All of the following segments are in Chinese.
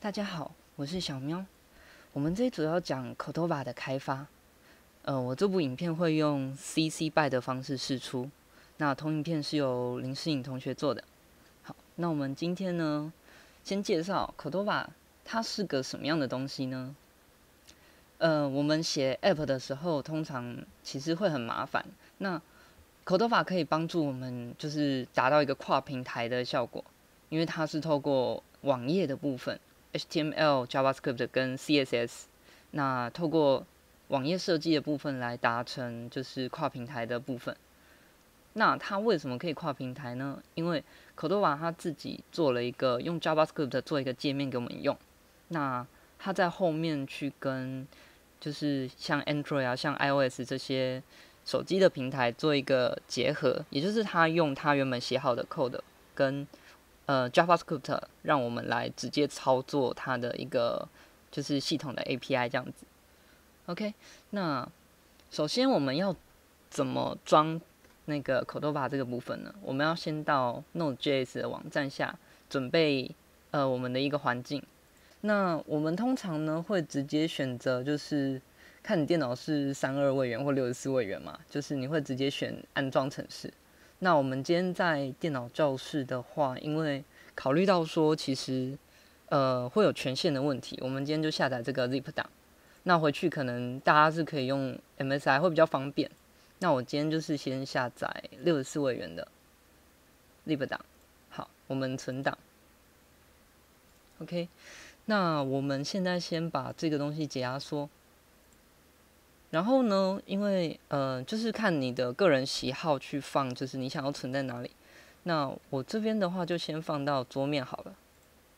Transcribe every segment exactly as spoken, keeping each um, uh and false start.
大家好，我是小喵。我们这一组要讲 Cordova 的开发。呃，我这部影片会用 C C B Y 的方式释出。那同影片是由林诗颖同学做的。好，那我们今天呢，先介绍 Cordova 它是个什么样的东西呢？呃，我们写 App 的时候，通常其实会很麻烦。那 Cordova 可以帮助我们，就是达到一个跨平台的效果，因为它是透过网页的部分 ，H T M L、JavaScript 跟 C S S， 那透过网页设计的部分来达成就是跨平台的部分。那它为什么可以跨平台呢？因为 Cordova 它自己做了一个用 JavaScript 做一个界面给我们用，那它在后面去跟就是像 Android 啊、像 iOS 这些手机的平台做一个结合，也就是它用它原本写好的 code 跟呃 JavaScript 让我们来直接操作它的一个就是系统的 A P I 这样子。OK， 那首先我们要怎么装那个 Cordova 这个部分呢？我们要先到 Node.js 的网站下准备呃我们的一个环境。那我们通常呢会直接选择就是看你电脑是三二位元或六十四位元嘛，就是你会直接选安装程式。那我们今天在电脑教室的话，因为考虑到说其实呃会有权限的问题，我们今天就下载这个 zip 档。那回去可能大家是可以用 M S I 会比较方便。那我今天就是先下载六十四位元的 zip 档。好，我们存档。OK， 那我们现在先把这个东西解压缩。然后呢，因为呃，就是看你的个人喜好去放，就是你想要存在哪里。那我这边的话，就先放到桌面好了。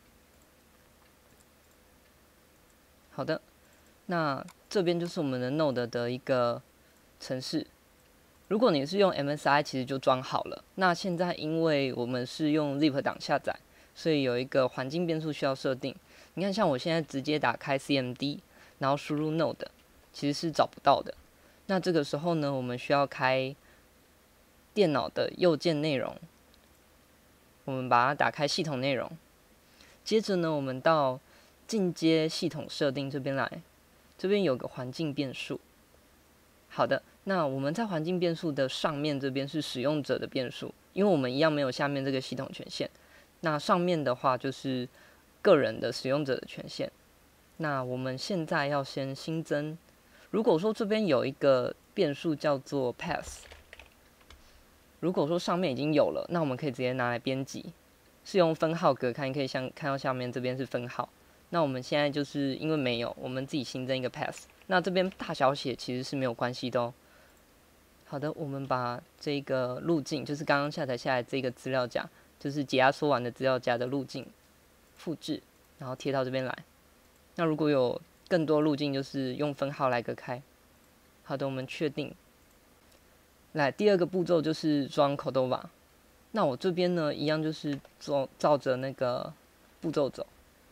好的，那这边就是我们的 Node 的一个程式。如果你是用 M S I， 其实就装好了。那现在因为我们是用 zip 档下载，所以有一个环境变数需要设定。你看，像我现在直接打开 C M D， 然后输入 Node， 其实是找不到的。那这个时候呢，我们需要开电脑的右键内容，我们把它打开系统内容。接着呢，我们到进阶系统设定这边来，这边有个环境变数。好的，那我们在环境变数的上面这边是使用者的变数，因为我们一样没有下面这个系统权限。那上面的话就是个人的使用者的权限。那我们现在要先新增，如果说这边有一个变数叫做 path， 如果说上面已经有了，那我们可以直接拿来编辑，是用分号格看，你可以像看到下面这边是分号。那我们现在就是因为没有，我们自己新增一个 path。那这边大小写其实是没有关系的哦。好的，我们把这个路径，就是刚刚下载下来这个资料夹，就是解压缩完的资料夹的路径，复制，然后贴到这边来。那如果有更多路径，就是用分号来隔开。好的，我们确定。来，第二个步骤就是装 Cordova。那我这边呢，一样就是照照着那个步骤走。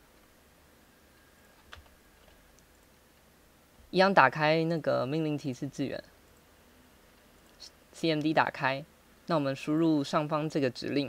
一样打开那个命令提示字元 ，C M D 打开，那我们输入上方这个指令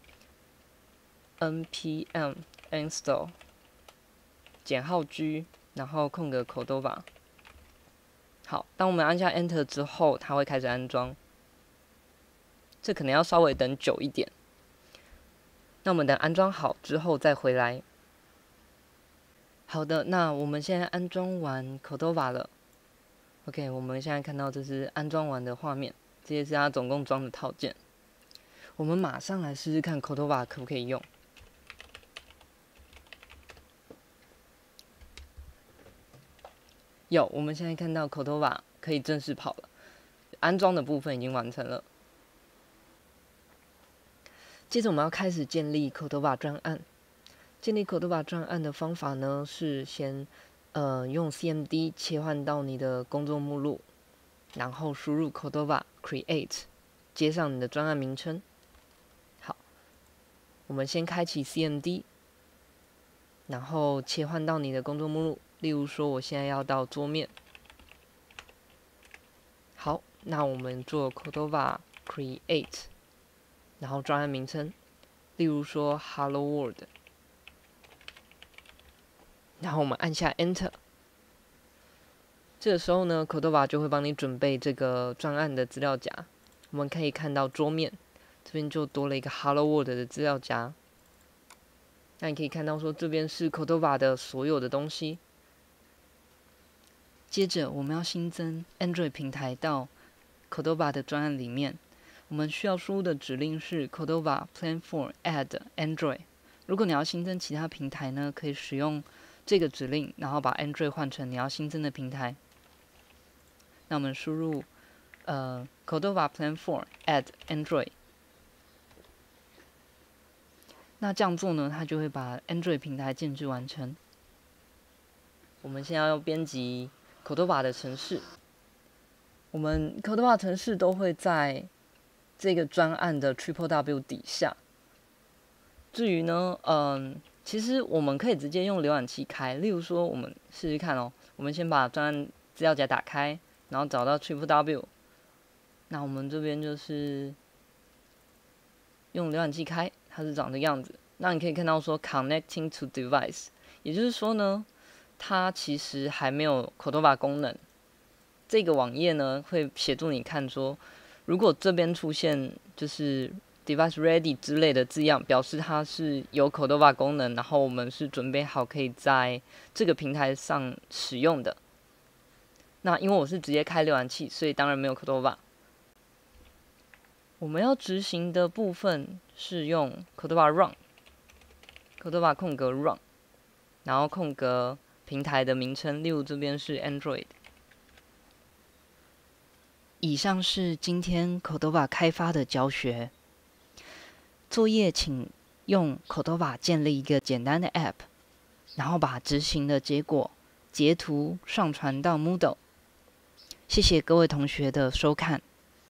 npm install 减号 G， 然后空格 Cordova。好，当我们按下 Enter 之后，它会开始安装。这可能要稍微等久一点。那我们等安装好之后再回来。好的，那我们现在安装完 Cordova 了。OK， 我们现在看到这是安装完的画面，这些是它总共装的套件。我们马上来试试看 Cordova 可不可以用。有，我们现在看到 Cordova 可以正式跑了，安装的部分已经完成了。接着我们要开始建立 Cordova 专案。建立 Cordova 专案的方法呢，是先呃用 C M D 切换到你的工作目录，然后输入 Cordova Create， 接上你的专案名称。好，我们先开启 C M D， 然后切换到你的工作目录。例如说，我现在要到桌面。好，那我们做 Cordova Create， 然后专案名称，例如说 Hello World。 然后我们按下 Enter。这个时候呢 ，Cordova 就会帮你准备这个专案的资料夹。我们可以看到桌面这边就多了一个 Hello World 的资料夹。那你可以看到说，这边是 Cordova 的所有的东西。接着，我们要新增 Android 平台到 Cordova 的专案里面。我们需要输入的指令是 Cordova Platform Add Android。如果你要新增其他平台呢，可以使用这个指令，然后把 Android 换成你要新增的平台。那我们输入呃 Cordova Platform Add Android。那这样做呢，它就会把 Android 平台建置完成。我们现在要编辑 Cordova 的程式。我们 Cordova 程式都会在这个专案的 Triple W 底下。至于呢，嗯，其实我们可以直接用浏览器开。例如说，我们试试看哦。我们先把专案资料夹打开，然后找到 Triple W。那我们这边就是用浏览器开，它是长这个样子。那你可以看到说 Connecting to Device， 也就是说呢，它其实还没有 Cordova 功能。这个网页呢会协助你看说，如果这边出现就是 Device Ready 之类的字样，表示它是有 Cordova 功能，然后我们是准备好可以在这个平台上使用的。那因为我是直接开浏览器，所以当然没有 Cordova。我们要执行的部分是用 Cordova Run，Cordova 空格 Run， 然后空格平台的名称，例如这边是 Android。以上是今天 Cordova 开发的教学作业，请用 Cordova 建立一个简单的 App， 然后把执行的结果截图上传到 Moodle。谢谢各位同学的收看。